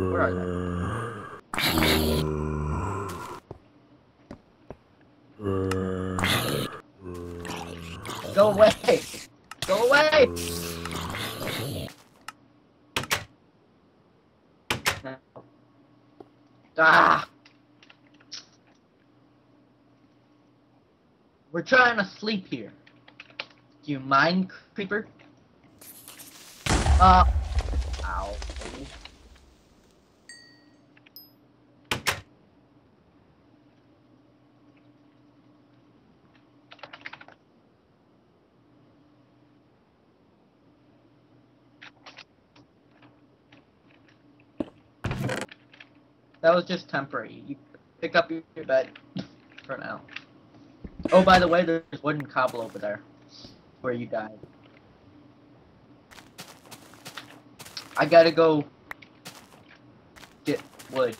Where are they? Go away! Go away! Ah! We're trying to sleep here. Do you mind, creeper? Ow. That was just temporary. You pick up your bed for now. Oh, by the way, there's wooden cobble over there where you died. I gotta go get wood.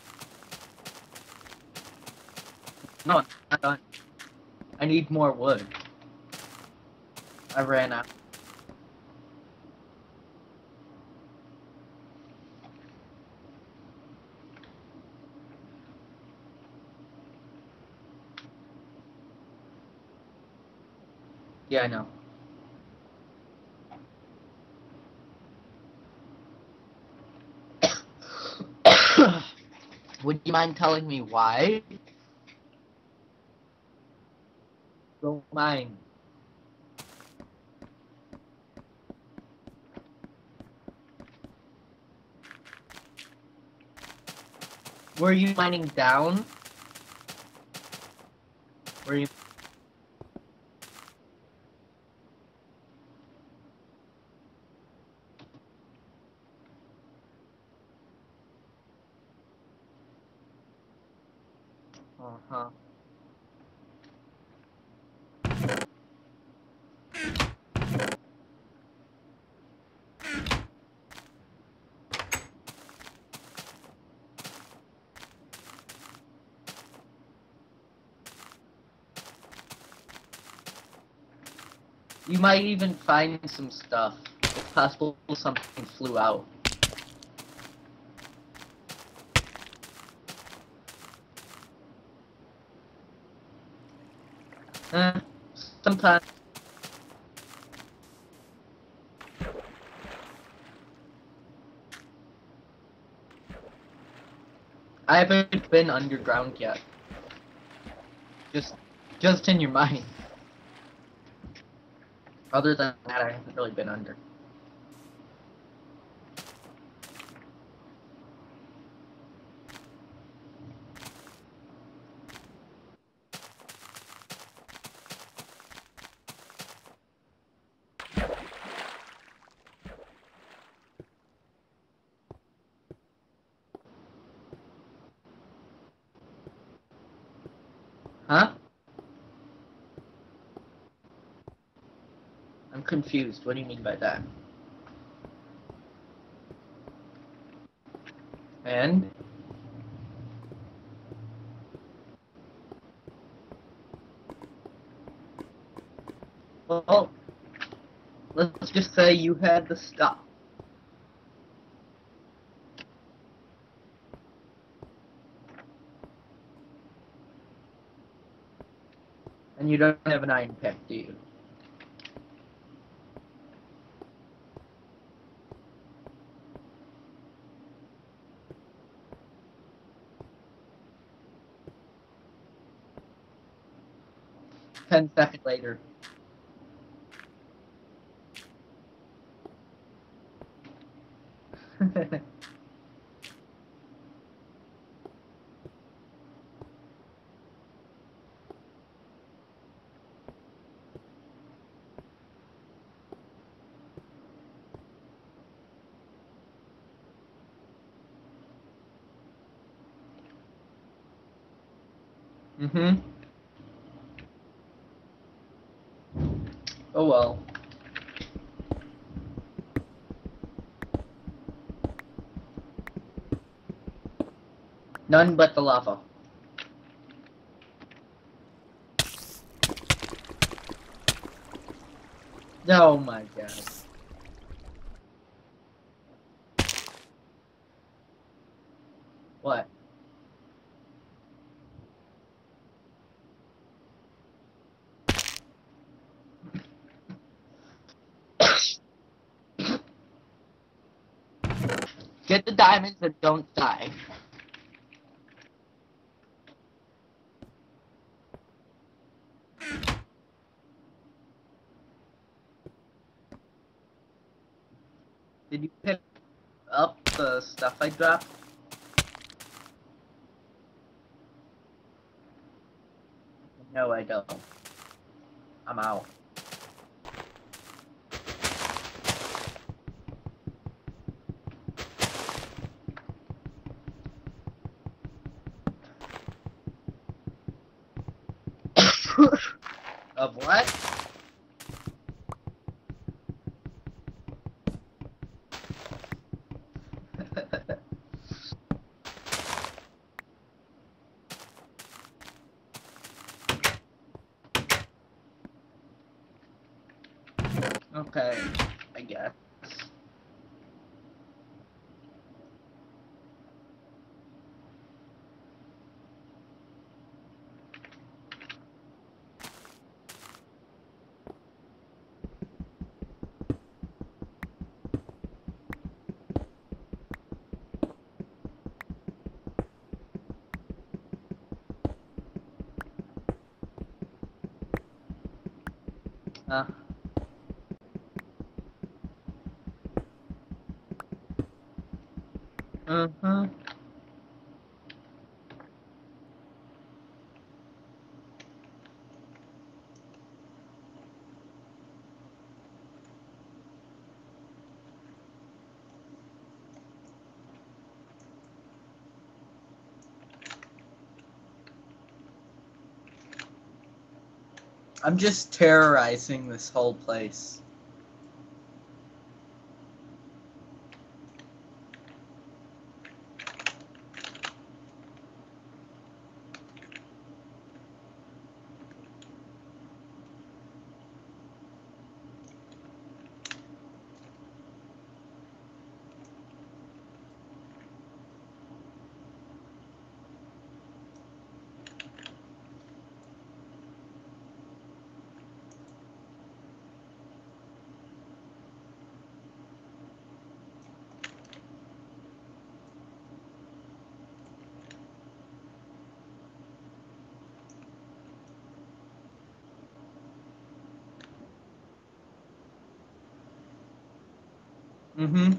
No, I'm not done. I need more wood. I ran out. Yeah, I know. Would you mind telling me why? Don't mind. Were you mining down? Were you? Uh-huh. You might even find some stuff. It's possible something flew out. Sometimes. I haven't been underground yet. Just in your mind. Other than that, I haven't really been under. Huh? I'm confused. What do you mean by that? And? Well, let's just say you had the stuff. And you don't have an iron pick, do you? Ten seconds later. Mm-hmm. Oh well. None but the lava. Oh my god. What? Get the diamonds and don't die. Did you pick up the stuff I dropped? No, I don't. I'm out. Of what? Okay, I guess. Uh. Mm-hmm. I'm just terrorizing this whole place. Mm-hmm.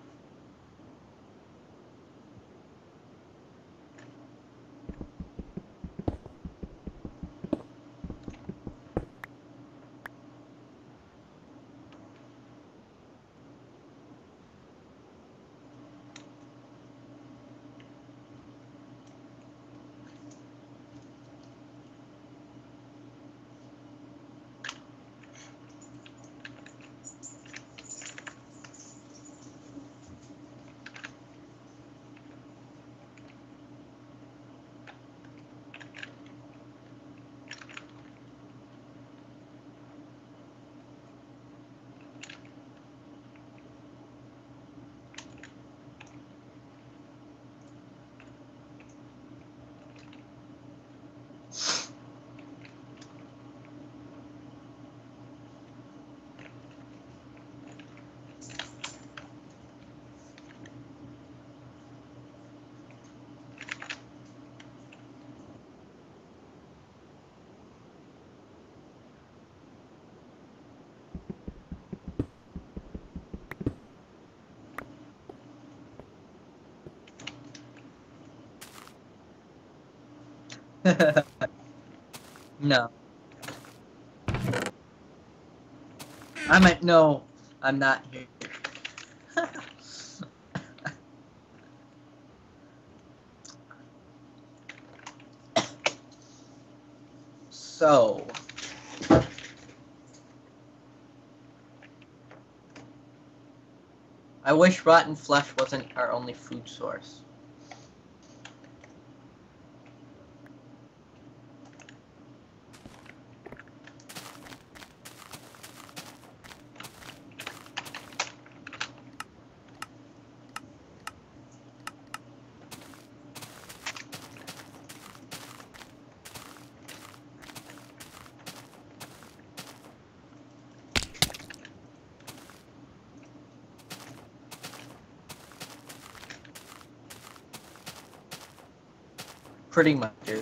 No. I might no, I'm not here. So I wish rotten flesh wasn't our only food source. Pretty much, dude.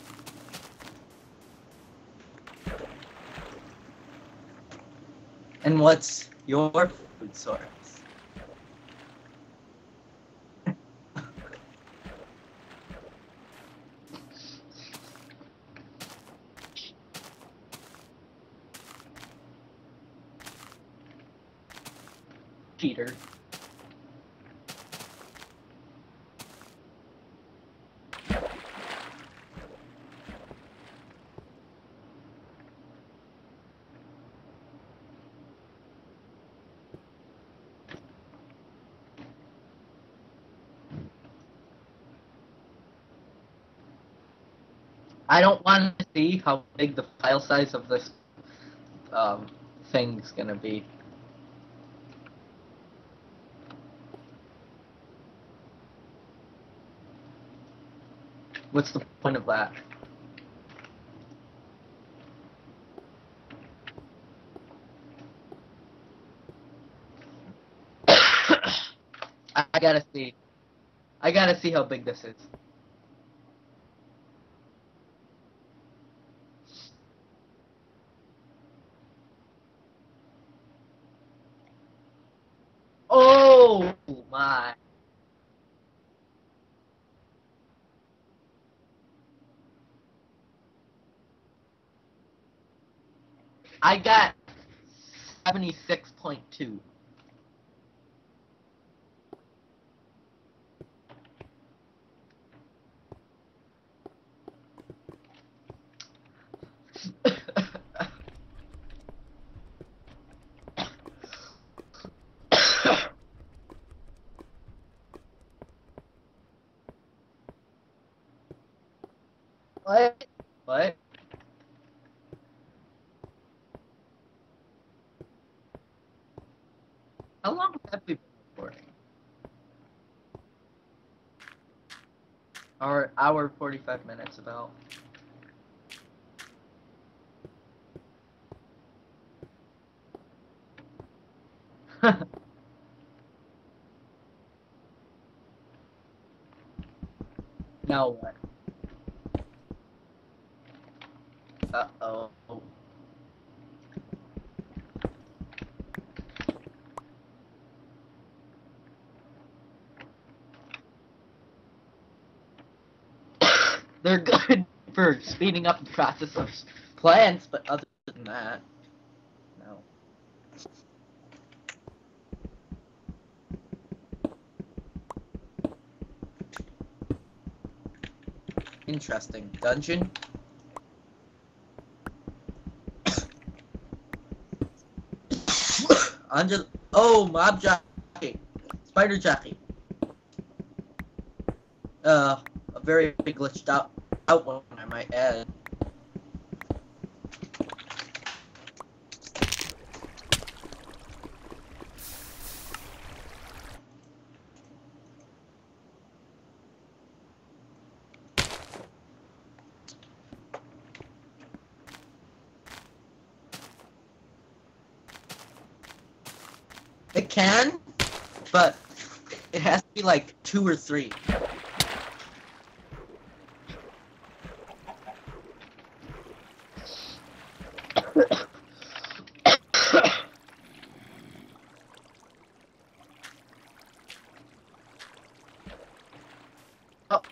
And what's your food source? Cheater. I don't want to see how big the file size of this thing's gonna be. What's the point of that? I gotta see. I gotta see how big this is. Oh my. I got 76.2. What? What? How long have we been recording? Hour 45 minutes about. Now what? Uh-oh. They're good for speeding up the process of plants, but other than that, no. Interesting. Dungeon? Oh, mob jockey. Spider jockey. A very glitched out one, I might add. It can, but it has to be like 2 or 3. Oh.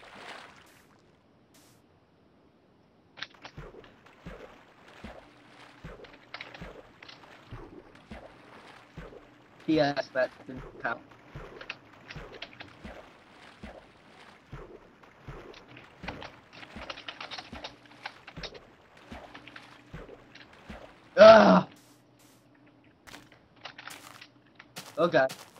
Yes, that didn't count. Ugh! Oh god.